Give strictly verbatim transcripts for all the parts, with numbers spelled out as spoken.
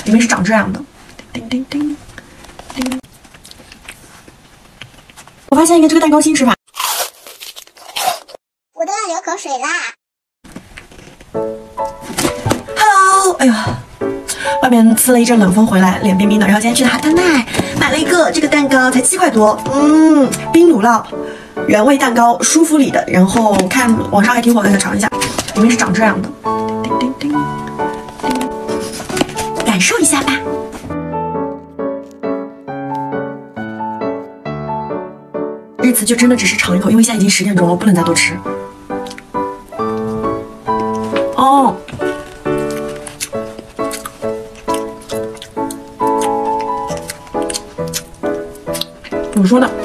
里面是长这样的。叮叮叮叮。我发现一个这个蛋糕新吃法， 我都要流口水啦。 Hello， 哎呀，外面呲了一阵冷风回来，脸冰冰的。然后今天去的哈丹奈买了一个这个蛋糕，才七块多，嗯，冰乳酪原味蛋糕，舒芙里的。然后看网上还挺火的，想尝一下，里面是长这样的。叮叮叮叮，感受一下吧。这次就真的只是尝一口，因为现在已经十点钟了，不能再多吃。哦。怎么说呢？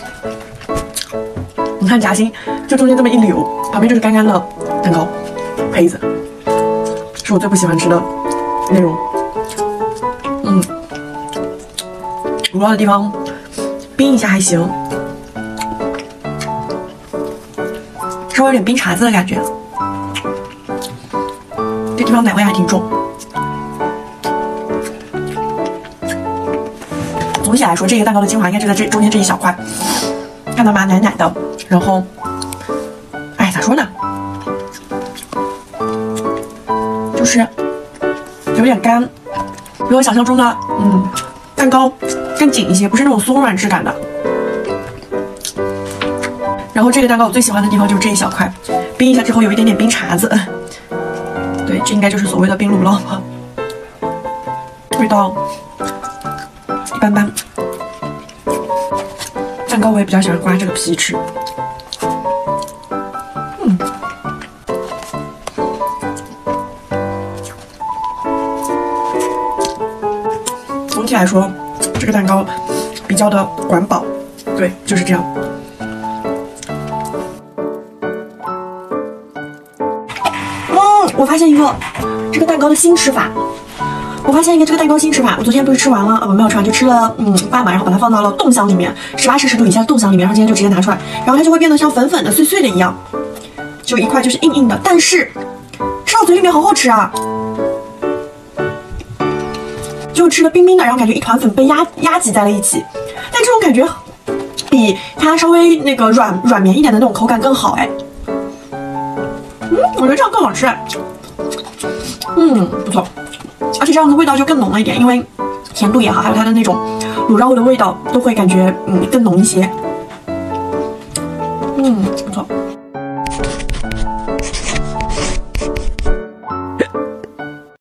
你看夹心，就中间这么一绺，旁边就是干干的蛋糕胚子，是我最不喜欢吃的内容。嗯，乳酪的地方冰一下还行，稍微有点冰碴子的感觉。这地方奶味还挺重。总体来说，这个蛋糕的精华应该就在这中间这一小块，看到吗？奶奶的，然后，哎，咋说呢？就是有点干，比我想象中的嗯蛋糕更紧一些，不是那种松软质感的。然后这个蛋糕我最喜欢的地方就是这一小块，冰一下之后有一点点冰碴子，对，这应该就是所谓的冰乳酪，味道一般般。蛋糕我也比较喜欢刮这个皮吃，嗯，总体来说，这个蛋糕比较的管饱，对，就是这样。嗯，我发现一个这个蛋糕的新吃法。我发现一个这个蛋糕新吃法，我昨天不是吃完了，呃，我没有吃完，就吃了嗯半嘛，然后把它放到了冻箱里面，十八摄氏度以下的冻箱里面，然后今天就直接拿出来，然后它就会变得像粉粉的、碎碎的一样，就一块就是硬硬的，但是吃到嘴里面好好吃啊，就吃的冰冰的，然后感觉一团粉被压压挤在了一起，但这种感觉比它稍微那个软软绵一点的那种口感更好哎，嗯，我觉得这样更好吃哎，嗯，不错。而且这样的味道就更浓了一点，因为甜度也好，还有它的那种乳酪味的味道，都会感觉嗯更浓一些。嗯。